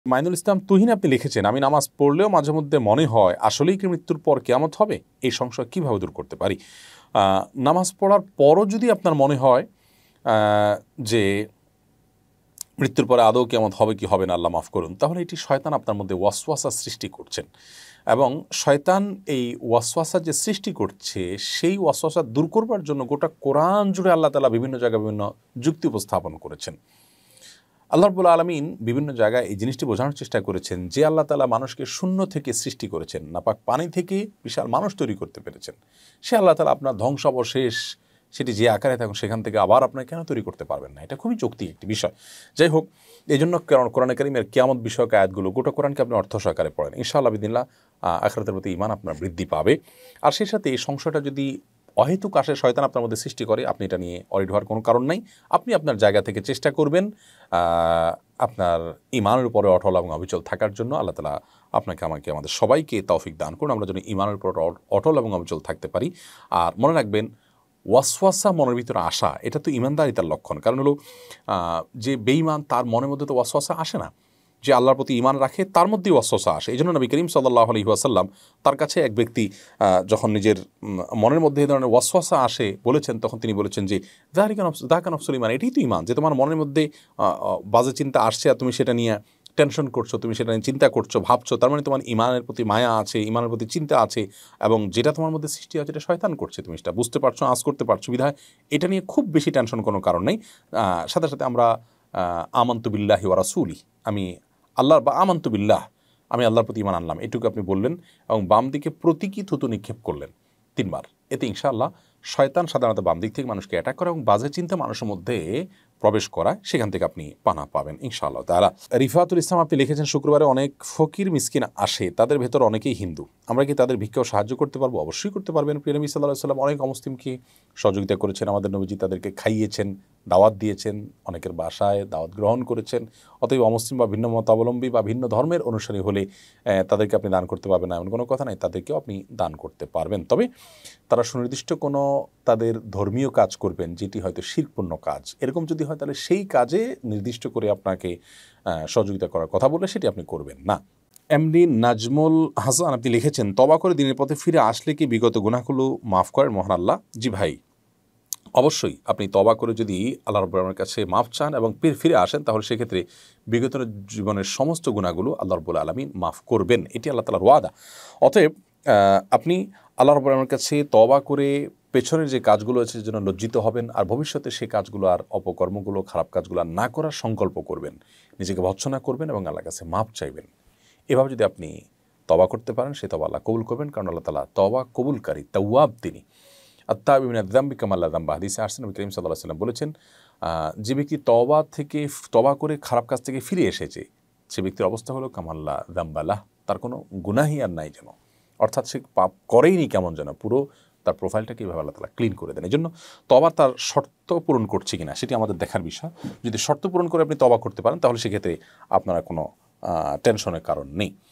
মাইনুল ইসলাম তুহিন আপনি লিখেছেন, আমি নামাজ পড়লেও মাঝে মধ্যে মনে হয় আসলেই কি মৃত্যুর পর কিয়ামত হবে? এই সংশয় কীভাবে দূর করতে পারি? নামাজ পড়ার পরও যদি আপনার মনে হয় যে মৃত্যুর পরে আদৌ কিয়ামত হবে কি হবে না, আল্লাহ মাফ করুন, তাহলে এটি শয়তান আপনার মধ্যে ওয়াসওয়াসা সৃষ্টি করছেন। এবং শয়তান এই ওয়াসওয়াসা যে সৃষ্টি করছে সেই ওয়াসওয়াসা দূর করবার জন্য গোটা কোরআন জুড়ে আল্লাহ তাআলা বিভিন্ন জায়গায় বিভিন্ন যুক্তি উপস্থাপন করেছেন। আল্লাহ রাব্বুল আলামিন বিভিন্ন জায়গায় এই জিনিসটি বোঝানোর চেষ্টা করেছেন যে আল্লাহ তাআলা মানুষকে শূন্য থেকে সৃষ্টি করেছেন, নাপাক পানি থেকে বিশাল মানুষ তৈরি করতে পেরেছেন। সে আল্লাহ তাআলা আপনার ধ্বংসাবশেষ সেটি যে আকারে থাকুন সেখান থেকে আবার আপনার কেন তৈরি করতে পারবেন না? এটা খুবই যৌক্তিক একটি বিষয়। যাই হোক, এই জন্য কোরআনে কারিমের কিয়ামত বিষয়ক আয়াতগুলো গোটা কোরআনকে আপনি অর্থ সহকারে পড়েন, ইনশাআল্লাহ বিদিনিল্লাহ আখিরাতের প্রতি ঈমান আপনার বৃদ্ধি পাবে। আর সেই সাথে এই সংশয়টা যদি অহেতুক আসে, শয়তান আপনার মধ্যে সৃষ্টি করে, আপনি এটা নিয়ে অরিড হওয়ার কোনো কারণ নাই। আপনি আপনার জায়গা থেকে চেষ্টা করবেন আপনার ঈমানের উপরে অটল এবং অবিচল থাকার জন্য। আল্লাহ তাআলা আপনাকে আমাকে আমাদের সবাইকে তৌফিক দান করুন, আমরা যেন ঈমানের উপর অটল এবং অবিচল থাকতে পারি। আর মনে রাখবেন, ওয়াসওয়াসা মনের ভিতরে আসা এটা তো ঈমানদারিতার লক্ষণ। কারণ হলো যে বেঈমান তার মনের মধ্যে তো ওয়াসওয়াসা আসে না। যে আল্লাহর প্রতি ঈমান রাখে তার মধ্যেই ওয়াসওয়াসা আসে। এই জন্য নবী করিম সাল্লাল্লাহু আলাইহি ওয়াসাল্লাম তার কাছে এক ব্যক্তি যখন নিজের মনের মধ্যে এই ধরনের ওয়াসওয়াসা আসে বলেছেন, তখন তিনি বলেছেন যে যাকা নফসুল ঈমান, এটাই তো ঈমান, যে তোমার মনের মধ্যে বাজে চিন্তা আসছে আর তুমি সেটা নিয়ে টেনশন করছো, তুমি সেটা নিয়ে চিন্তা করছো, ভাবছো, তার মানে তোমার ঈমানের প্রতি মায়া আছে, ঈমানের প্রতি চিন্তা আছে, এবং যেটা তোমার মধ্যে সৃষ্টি আছে এটা শয়তান করছে, তুমি সেটা বুঝতে পারছো, আঁচ করতে পারছো, বিধায় এটা নিয়ে খুব বেশি টেনশন কোনো কারণ নেই। সাথে সাথে আমরা আমানতু বিল্লাহি ওয়া রাসূলি, আমি আল্লাহর বা আমানতু বিল্লাহ, আমি আল্লাহর প্রতি ঈমান আনলাম, এটুকু আপনি বললেন এবং বাম দিকে প্রতীকী থুতু নিক্ষেপ করলেন 3 বার। এতে ইনশাআল্লাহ শয়তান সাধারণত বাম দিক থেকে মানুষকে অ্যাটাক করে এবং বাজে চিন্তা মানুষের মধ্যে প্রবেশ করায়, সেখান থেকে আপনি পানা পাবেন ইনশাআল্লাহ তাআলা। রিফাতুল ইসলাম আপনি লিখেছেন, শুক্রবারে অনেক ফকির মিসকিন আসে, তাদের ভেতর অনেকেই হিন্দু, আমরা কি তাদের ভিক্ষাও সাহায্য করতে পারবো? অবশ্যই করতে পারবেন। প্রিয় নবী সাল্লাল্লাহু আলাইহি ওয়াসাল্লাম অনেক অমুসলিমকে সহযোগিতা করেছেন, আমাদের নবীজি তাদেরকে খাইয়েছেন, দাওয়াত দিয়েছেন, অনেকের বাসায় দাওয়াত গ্রহণ করেছেন। অতএব অমুসলিম বা ভিন্ন মতাবলম্বী বা ভিন্ন ধর্মের অনুসারী হলে তাদেরকে আপনি দান করতে পারবেন না এমন কোনো কথা নাই, তাদেরকেও আপনি দান করতে পারবেন। তবে তারা সুনির্দিষ্ট কোনো তাদের ধর্মীয় কাজ করবেন যেটি হয়তো শিরকপূর্ণ কাজ, এরকম যদি হয় তাহলে সেই কাজে নির্দিষ্ট করে আপনাকে সহযোগিতা করার কথা বলে সেটি আপনি করবেন না। এমডি নাজমুল হাসান আপনি লিখেছেন, তওবা করে দিনের পথে ফিরে আসলে কি বিগত গুনাহগুলো মাফ করেন মহান আল্লাহ? জি ভাই, অবশ্যই আপনি তওবা করে যদি আল্লাহ রাব্বুল আলামিনের কাছে মাফ চান এবং ফিরে আসেন, তাহলে সেক্ষেত্রে বিগত জীবনের সমস্ত গুনাহগুলো আল্লাহ রাব্বুল আলামিন মাফ করবেন, এটি আল্লাহ তাআলার ওয়াদা। অতএব আপনি আল্লাহ রাব্বুল আলামিনের কাছে তওবা করে পেছনের যে কাজগুলো আছে সেজন্য লজ্জিত হবেন, আর ভবিষ্যতে সেই কাজগুলো আর অপকর্মগুলো খারাপ কাজগুলো আর না করার সংকল্প করবেন, নিজেকে ভৎসনা করবেন এবং আল্লাহর কাছে মাফ চাইবেন। এভাবে যদি আপনি তওবা করতে পারেন, সেই তওবা আল্লাহ কবুল করবেন, কারণ আল্লাহ তাআলা তওবা কবুলকারী, তাওয়াব তিনি। আত-তাইবু মিনায যামবি কামা লা যামবা, হাদিসে আসছে, নবী করিম সাল্লাল্লাহু আলাইহি ওয়াসাল্লাম বলেছেন, যে ব্যক্তি তওবা করে খারাপ কাজ থেকে ফিরে এসেছে, সে ব্যক্তির অবস্থা হলো কামা লা যামবা লাহ, তার কোনো গুনাহই আর নাই যেন, অর্থাৎ সে পাপ করেইনি কেমন যেন, পুরো তার প্রোফাইলটাকে এভাবে আল্লাহ তাআলা ক্লিন করে দেন। এই জন্য তওবা তার শর্ত পূরণ করছে কিনা সেটি আমাদের দেখার বিষয়। যদি শর্ত পূরণ করে আপনি তওবা করতে পারেন তাহলে সেক্ষেত্রে আপনারা কোনো টেনশনের কারণ নেই।